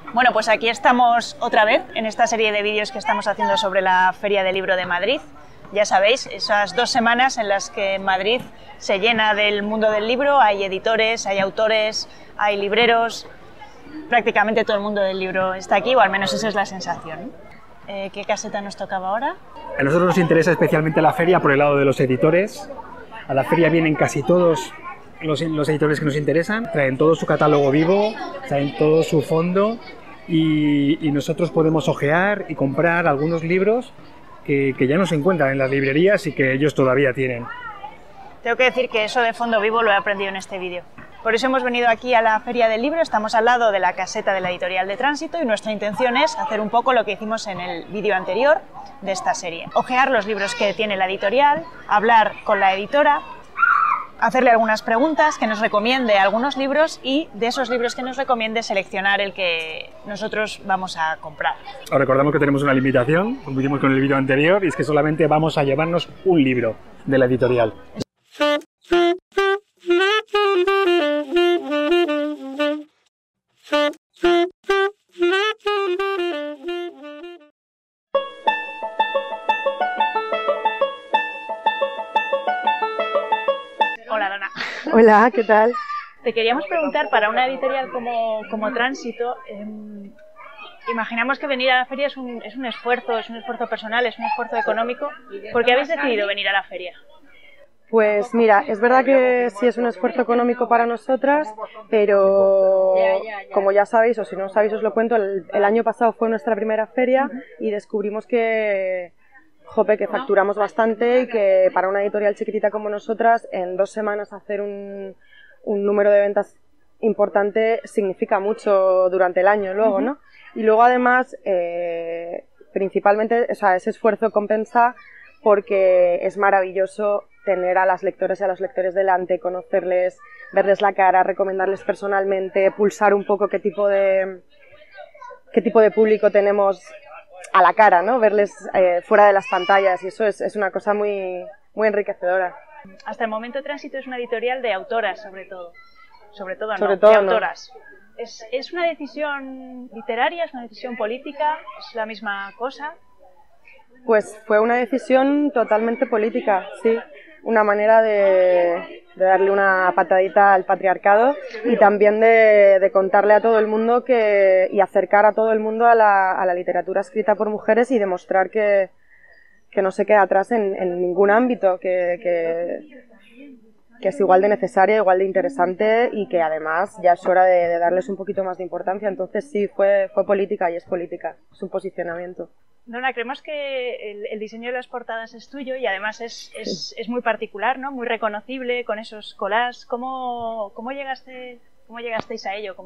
Bueno, pues aquí estamos otra vez en esta serie de vídeos que estamos haciendo sobre la Feria del Libro de Madrid. Ya sabéis, esas 2 semanas en las que Madrid se llena del mundo del libro, hay editores, hay autores, hay libreros, prácticamente todo el mundo del libro está aquí, o al menos esa es la sensación. ¿Qué caseta nos tocaba ahora? A nosotros nos interesa especialmente la feria por el lado de los editores. A la feria vienen casi todos los editores que nos interesan, traen todo su catálogo vivo, traen todo su fondo y nosotros podemos ojear y comprar algunos libros que ya no se encuentran en las librerías y que ellos todavía tienen. Tengo que decir que eso de fondo vivo lo he aprendido en este vídeo. Por eso hemos venido aquí a la Feria del Libro, estamos al lado de la caseta de la editorial de Tránsito y nuestra intención es hacer un poco lo que hicimos en el vídeo anterior de esta serie. Ojear los libros que tiene la editorial, hablar con la editora, hacerle algunas preguntas, que nos recomiende algunos libros y de esos libros que nos recomiende seleccionar el que nosotros vamos a comprar. Os recordamos que tenemos una limitación, como hicimos con el vídeo anterior, y es que solamente vamos a llevarnos un libro de la editorial. Hola, Dana. Hola, ¿qué tal? Te queríamos preguntar, para una editorial como Tránsito, imaginamos que venir a la feria es un esfuerzo personal, es un esfuerzo económico. ¿Por qué habéis decidido venir a la feria? Pues mira, es verdad que sí es un esfuerzo económico para nosotras, pero como ya sabéis, o si no sabéis os lo cuento, el año pasado fue nuestra primera feria y descubrimos que facturamos bastante y que para una editorial chiquitita como nosotras, en 2 semanas hacer un número de ventas importante significa mucho durante el año luego, ¿no? Y luego además, principalmente, o sea, ese esfuerzo compensa porque es maravilloso tener a las lectoras y a los lectores delante, conocerles, verles la cara, recomendarles personalmente, pulsar un poco qué tipo de público tenemos a la cara, ¿no? Verles fuera de las pantallas y eso es una cosa muy, muy enriquecedora. Hasta el momento Tránsito es una editorial de autoras, sobre todo de autoras. No. ¿Es una decisión literaria, es una decisión política, es la misma cosa? Pues fue una decisión totalmente política, sí. Una manera de darle una patadita al patriarcado y también de contarle a todo el mundo y acercar a todo el mundo a la literatura escrita por mujeres y demostrar que no se queda atrás en ningún ámbito, que es igual de necesaria, igual de interesante y que además ya es hora de darles un poquito más de importancia. Entonces sí, fue política y es política, es un posicionamiento. Donna, creemos que el diseño de las portadas es tuyo y además es muy particular, ¿no? Muy reconocible, con esos collages. ¿Cómo llegasteis a ello?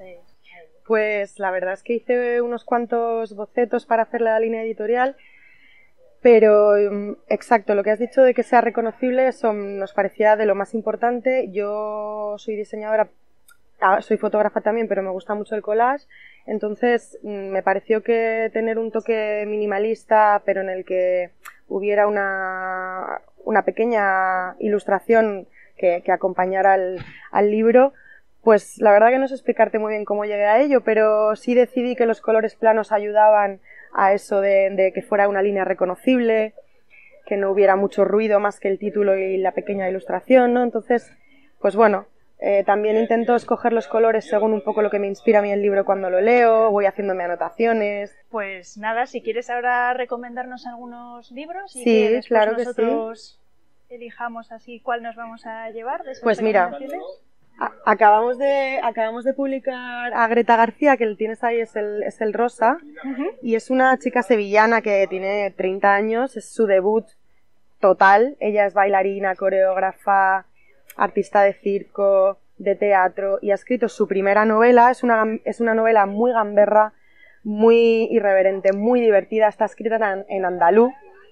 Pues la verdad es que hice unos cuantos bocetos para hacer la línea editorial, pero exacto, lo que has dicho de que sea reconocible, eso nos parecía de lo más importante. Yo soy diseñadora, soy fotógrafa también, pero me gusta mucho el collage. Entonces me pareció que tener un toque minimalista, pero en el que hubiera una pequeña ilustración que acompañara al libro, pues la verdad que no sé explicarte muy bien cómo llegué a ello, pero sí decidí que los colores planos ayudaban a eso de que fuera una línea reconocible, que no hubiera mucho ruido más que el título y la pequeña ilustración, ¿no? Entonces, pues bueno, también intento escoger los colores según un poco lo que me inspira a mí el libro cuando lo leo, voy haciéndome anotaciones. Pues nada, si quieres ahora recomendarnos algunos libros y sí, que después claro nosotros sí. Elijamos así cuál nos vamos a llevar de esas pues mira, acabamos de publicar a Greta García, que el tienes ahí, es el rosa, y es una chica sevillana que tiene 30 años, es su debut total, ella es bailarina, coreógrafa, artista de circo, de teatro, y ha escrito su primera novela. Es una novela muy gamberra, muy irreverente, muy divertida, está escrita en andaluz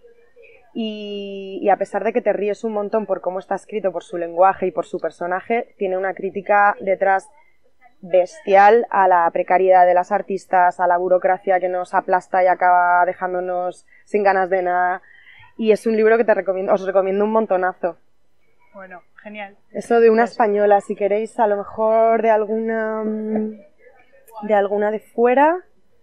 y a pesar de que te ríes un montón por cómo está escrito, por su lenguaje y por su personaje, tiene una crítica detrás bestial a la precariedad de las artistas, a la burocracia que nos aplasta y acaba dejándonos sin ganas de nada, y es un libro que os recomiendo un montonazo. Bueno, genial. Eso de una española, si queréis, a lo mejor de alguna De alguna de fuera,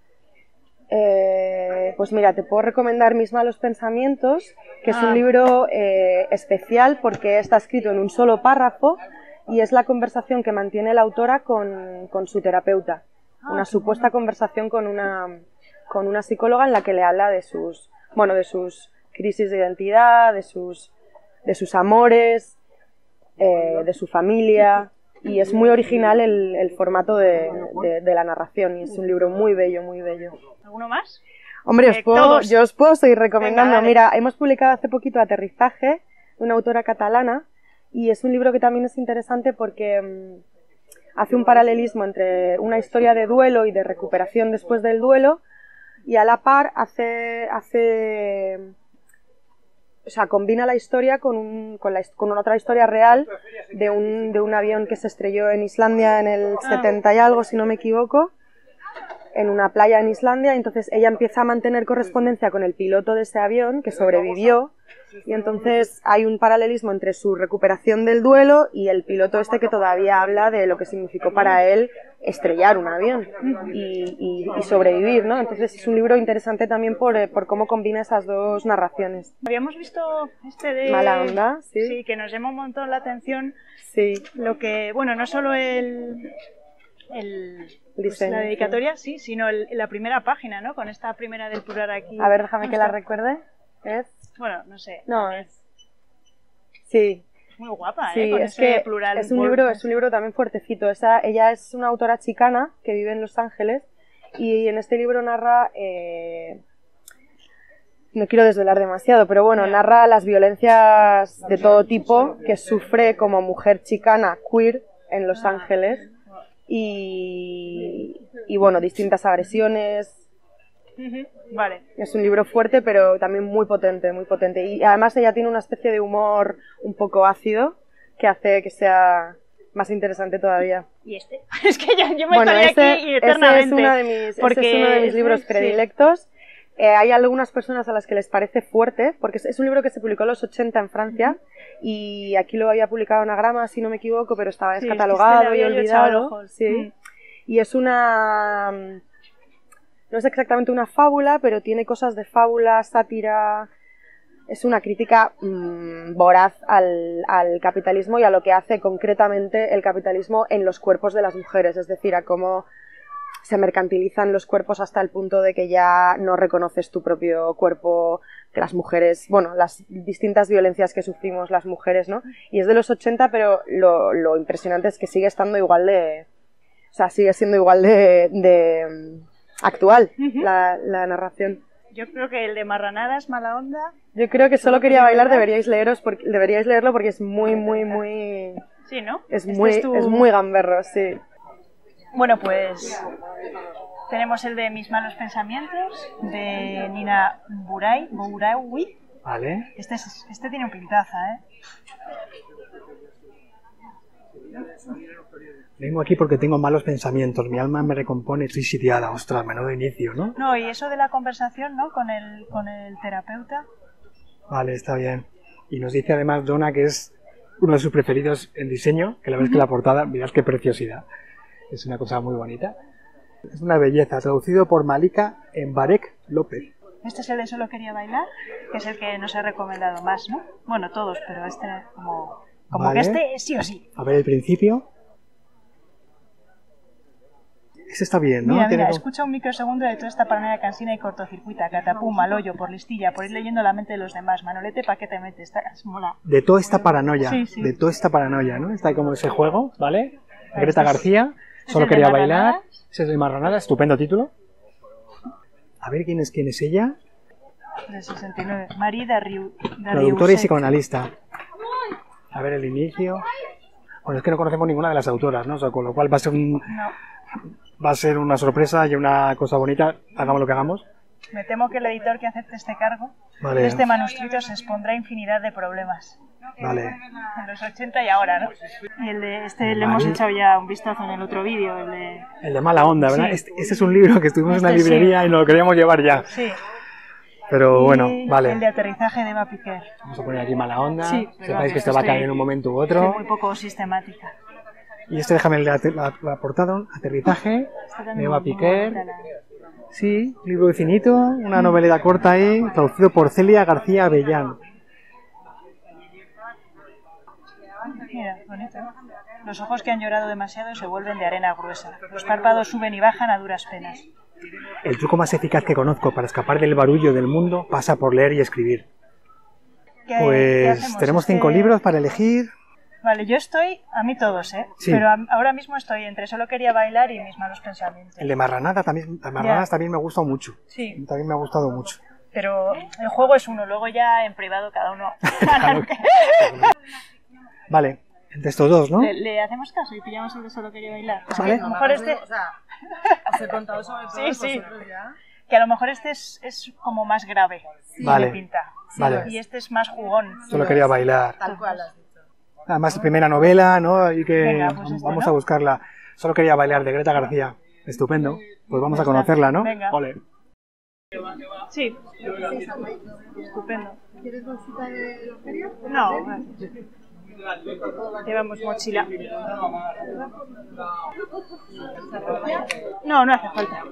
pues mira, te puedo recomendar Mis malos pensamientos, que es un libro especial porque está escrito en un solo párrafo y es la conversación que mantiene la autora con su terapeuta. Una supuesta conversación con una psicóloga en la que le habla de sus crisis de identidad, de sus amores, de su familia, y es muy original el formato de la narración, y es un libro muy bello, muy bello. ¿Alguno más? Hombre, yo os puedo seguir recomendando. Venga, mira, hemos publicado hace poquito Aterrizaje, de una autora catalana, y es un libro que también es interesante porque hace un paralelismo entre una historia de duelo y de recuperación después del duelo, y a la par combina la historia con otra historia real de un avión que se estrelló en Islandia en el 70 y algo, si no me equivoco, en una playa en Islandia. Entonces ella empieza a mantener correspondencia con el piloto de ese avión que sobrevivió, y entonces hay un paralelismo entre su recuperación del duelo y el piloto este que todavía habla de lo que significó para él estrellar un avión y sobrevivir, ¿no? Entonces es un libro interesante también por cómo combina esas dos narraciones. Habíamos visto este de... Mala onda, sí. Sí, que nos llama un montón la atención. Sí. Lo que, bueno, no solo pues la dedicatoria, sí, sino la primera página, ¿no? Con esta primera del plural aquí. A ver, déjame que la recuerde. Bueno, no sé. No, sí. Es muy guapa, sí, con es ese que plural. Es un libro también fuertecito. Ella es una autora chicana que vive en Los Ángeles, y en este libro narra... no quiero desvelar demasiado, pero bueno, narra las violencias de todo tipo que sufre como mujer chicana queer en Los Ángeles, y bueno, distintas agresiones. Vale. Es un libro fuerte, pero también muy potente, muy potente. Y además ella tiene una especie de humor un poco ácido que hace que sea más interesante todavía. ¿Y este? Es que yo me estaría aquí eternamente. Ese es uno de mis libros predilectos. Hay algunas personas a las que les parece fuerte, porque es un libro que se publicó en los 80 en Francia, y aquí lo había publicado Anagrama, si no me equivoco, pero estaba descatalogado y olvidado. Sí. Y es no es exactamente una fábula, pero tiene cosas de fábula, sátira. Es una crítica voraz al capitalismo y a lo que hace concretamente el capitalismo en los cuerpos de las mujeres, es decir, a cómo se mercantilizan los cuerpos hasta el punto de que ya no reconoces tu propio cuerpo, que las mujeres, bueno, las distintas violencias que sufrimos las mujeres, ¿no? Y es de los 80, pero lo impresionante es que sigue estando igual sigue siendo igual de actual la narración. Yo creo que el de Marranadas, Mala onda. Yo creo que Solo quería bailar deberíais leerlo porque es muy, muy, muy... Sí, ¿no? Es muy gamberro, sí. Bueno, pues tenemos el de Mis malos pensamientos, de Nina Bouraoui. Vale. Este tiene un pintaza, ¿eh? Vengo aquí porque tengo malos pensamientos, mi alma me recompone, estoy sitiada. Ostras, menudo inicio, ¿no? No, y eso de la conversación, ¿no? Con el terapeuta. Vale, está bien. Y nos dice además Donna que es uno de sus preferidos en diseño, que la vez que la portada, mirad qué preciosidad. Es una cosa muy bonita. Es una belleza, traducido por Malika Mbarek López. Este es el de Solo quería bailar, que es el que nos he recomendado más, ¿no? Bueno, todos, pero este como vale. Que este sí o sí. A ver el principio. Ese está bien, ¿no? Mira, escucha un microsegundo de toda esta paranoia cansina y cortocircuita, catapum, al hoyo, por listilla, por ir leyendo la mente de los demás. Manolete, ¿pa' qué te metes? Mola. De toda esta paranoia, sí. De toda esta paranoia, ¿no? Está como ese juego, ¿vale? Greta García, Solo quería bailar. Ese es de Marranada, estupendo título. A ver quién es ella. De 69. Marie Dariussec. Traductora y psicoanalista. A ver el inicio. Bueno, es que no conocemos ninguna de las autoras, ¿no? O sea, con lo cual va a ser una sorpresa y una cosa bonita, hagamos lo que hagamos. Me temo que el editor que acepte este cargo de este manuscrito se expondrá a infinidad de problemas. Vale. En los 80 y ahora, ¿no? Y el de le hemos echado ya un vistazo en el otro vídeo, el de Mala onda, ¿verdad? Sí. Este es un libro que estuvimos en la librería y nos lo queríamos llevar ya. Sí. Pero bueno, vale. El de Aterrizaje de Eva Piquer. Vamos a poner aquí Mala onda. Sí, Sepáis que esto va a caer en un momento u otro. Muy poco sistemática. Y este, déjame la portada, Aterrizaje, de Eva Piquer. Sí, libro de finito, una noveleta corta ahí, traducido por Celia García Avellán. Mira, bonito. Los ojos que han llorado demasiado se vuelven de arena gruesa. Los párpados suben y bajan a duras penas. El truco más eficaz que conozco para escapar del barullo del mundo pasa por leer y escribir. ¿Qué Pues hacemos? tenemos 5 libros para elegir. Vale, yo estoy, a mí todos, ¿eh? Sí. Pero ahora mismo estoy entre Solo quería bailar y Mis malos pensamientos. El de Marranada también, las Marranadas también me ha gustado mucho. Sí. También me ha gustado mucho. Pero el juego es uno, luego ya en privado cada uno. Vale, entre estos dos, ¿no? ¿Le hacemos caso y pillamos el de Solo quería bailar? Vale. A lo mejor este... O sea, os he contado sobre todo Sí. vosotros ya. Que a lo mejor este es como más grave. Vale. De pinta. Vale. Y este es más jugón. Solo quería bailar. Tal cual has dicho. Además, primera novela, ¿no? Y que Venga, pues este, vamos ¿no? a buscarla. Solo quería bailar, de Greta García. Estupendo. Pues vamos a conocerla, ¿no? Venga. Ole. Sí. Estupendo. ¿Quieres bolsita de lotería? No, gracias. Llevamos mochila. No, no hace falta.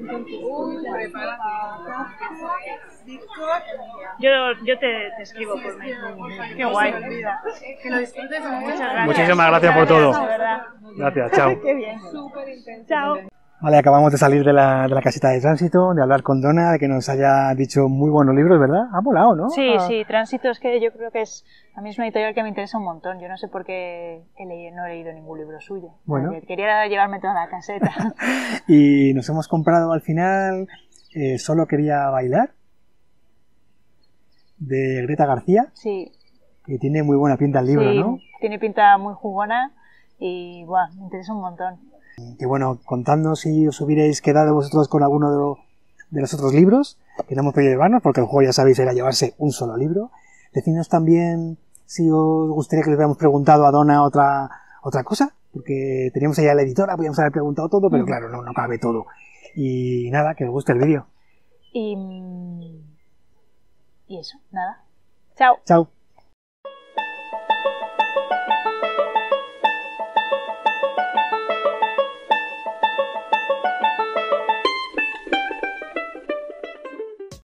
Yo te escribo por mail. Qué guay. Que lo disfrutes mucho. Muchas gracias. Muchísimas gracias por todo. De verdad. Gracias, chao. Qué bien. Chao. Vale, acabamos de salir de la casita de tránsito, de hablar con Donna, de que nos haya dicho muy buenos libros, ¿verdad? Ha volado, ¿no? Sí, sí, Tránsito es que yo creo que a mí es una editorial que me interesa un montón. Yo no sé por qué no he leído ningún libro suyo. Bueno. Porque quería llevarme toda la caseta. Y nos hemos comprado al final Solo quería bailar, de Greta García, Sí, que tiene muy buena pinta el libro, sí, ¿no? tiene pinta muy jugona y buah, me interesa un montón. Que bueno, contadnos si os hubierais quedado vosotros con alguno de los otros libros, que no hemos podido llevarnos, porque el juego ya sabéis era llevarse un solo libro. Decidnos también si os gustaría que les hubiéramos preguntado a Donna otra cosa, porque teníamos allá a la editora, podíamos haber preguntado todo, pero claro, no cabe todo. Y nada, que os guste el vídeo. Y eso, nada. Chao. Chao.